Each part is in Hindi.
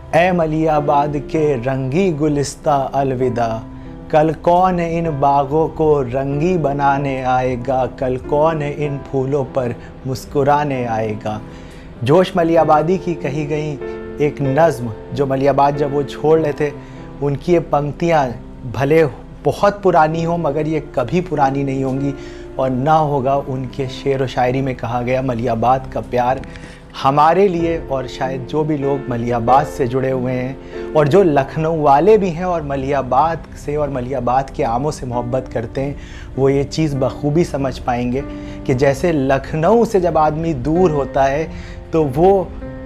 ए मलियाबाद के रंगी गुलिस्ता अलविदा, कल कौन इन बागों को रंगी बनाने आएगा, कल कौन इन फूलों पर मुस्कुराने आएगा। जोश मलियाबादी की कही गई एक नज़्म जो मलियाबाद जब वो छोड़ रहे थे, उनकी ये पंक्तियाँ भले बहुत पुरानी हो मगर ये कभी पुरानी नहीं होंगी और ना होगा उनके शेर व शायरी में कहा गया मलियाबाद का प्यार हमारे लिए और शायद जो भी लोग मलियाबाद से जुड़े हुए हैं और जो लखनऊ वाले भी हैं और मलियाबाद से और मलियाबाद के आमों से मोहब्बत करते हैं, वो ये चीज़ बखूबी समझ पाएंगे कि जैसे लखनऊ से जब आदमी दूर होता है तो वो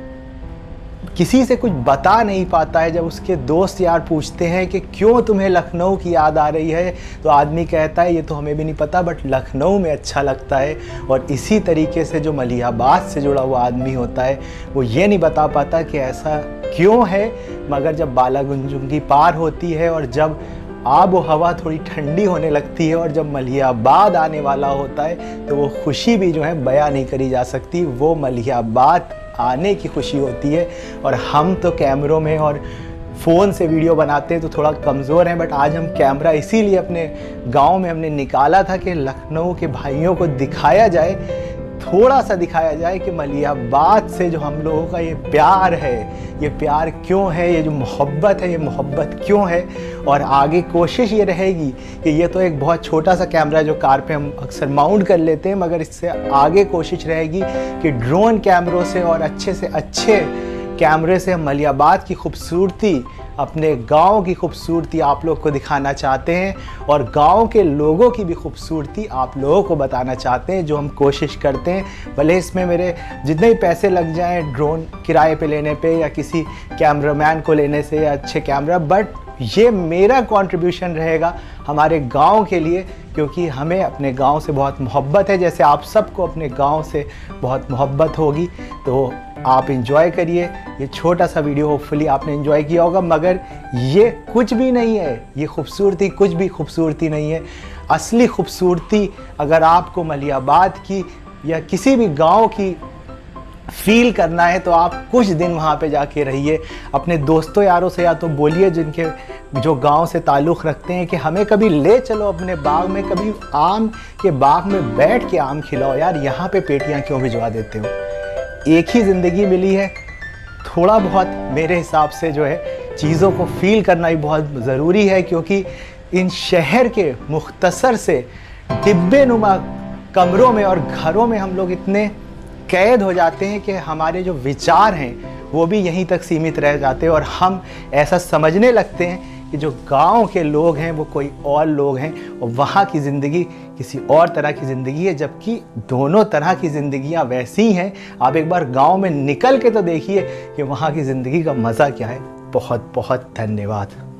किसी से कुछ बता नहीं पाता है। जब उसके दोस्त यार पूछते हैं कि क्यों तुम्हें लखनऊ की याद आ रही है, तो आदमी कहता है ये तो हमें भी नहीं पता बट लखनऊ में अच्छा लगता है। और इसी तरीके से जो मलियाबाद से जुड़ा हुआ आदमी होता है वो ये नहीं बता पाता कि ऐसा क्यों है, मगर जब बालागुंजुंगी पार होती है और जब आब व हवा थोड़ी ठंडी होने लगती है और जब मलियाबाद आने वाला होता है तो वो खुशी भी जो है बयां नहीं करी जा सकती। वो मलियाबाद आने की खुशी होती है। और हम तो कैमरों में और फ़ोन से वीडियो बनाते हैं तो थोड़ा कमज़ोर हैं, बट आज हम कैमरा इसीलिए अपने गांव में हमने निकाला था कि लखनऊ के भाइयों को दिखाया जाए, थोड़ा सा दिखाया जाए कि मलियाबाद से जो हम लोगों का ये प्यार है, ये प्यार क्यों है, ये जो मोहब्बत है, ये मोहब्बत क्यों है। और आगे कोशिश ये रहेगी कि ये तो एक बहुत छोटा सा कैमरा जो कार पे हम अक्सर माउंट कर लेते हैं, मगर इससे आगे कोशिश रहेगी कि ड्रोन कैमरों से और अच्छे से अच्छे कैमरे से हम मलियाबाद की खूबसूरती, अपने गांव की खूबसूरती आप लोग को दिखाना चाहते हैं और गांव के लोगों की भी खूबसूरती आप लोगों को बताना चाहते हैं, जो हम कोशिश करते हैं। भले इसमें मेरे जितने भी पैसे लग जाएं ड्रोन किराए पे लेने पे या किसी कैमरामैन को लेने से या अच्छे कैमरा, बट ये मेरा कंट्रीब्यूशन रहेगा हमारे गांव के लिए, क्योंकि हमें अपने गांव से बहुत मोहब्बत है, जैसे आप सबको अपने गांव से बहुत मोहब्बत होगी। तो आप इंजॉय करिए ये छोटा सा वीडियो, होपफुली आपने इंजॉय किया होगा। मगर ये कुछ भी नहीं है, ये खूबसूरती कुछ भी खूबसूरती नहीं है। असली खूबसूरती अगर आपको मलियाबाद की या किसी भी गांव की फील करना है तो आप कुछ दिन वहाँ पे जाके रहिए, अपने दोस्तों यारों से या तो बोलिए जिनके जो गांव से ताल्लुक़ रखते हैं कि हमें कभी ले चलो अपने बाग में, कभी आम के बाग में बैठ के आम खिलाओ यार, यहाँ पे पेटियाँ क्यों भिजवा देते हो। एक ही ज़िंदगी मिली है, थोड़ा बहुत मेरे हिसाब से जो है चीज़ों को फील करना भी बहुत ज़रूरी है, क्योंकि इन शहर के मुख्तसर से डिब्बे नुमा कमरों में और घरों में हम लोग इतने कैद हो जाते हैं कि हमारे जो विचार हैं वो भी यहीं तक सीमित रह जाते हैं और हम ऐसा समझने लगते हैं कि जो गांव के लोग हैं वो कोई और लोग हैं और वहाँ की ज़िंदगी किसी और तरह की ज़िंदगी है, जबकि दोनों तरह की ज़िंदगियाँ वैसी हैं। आप एक बार गांव में निकल के तो देखिए कि वहाँ की ज़िंदगी का मज़ा क्या है। बहुत बहुत धन्यवाद।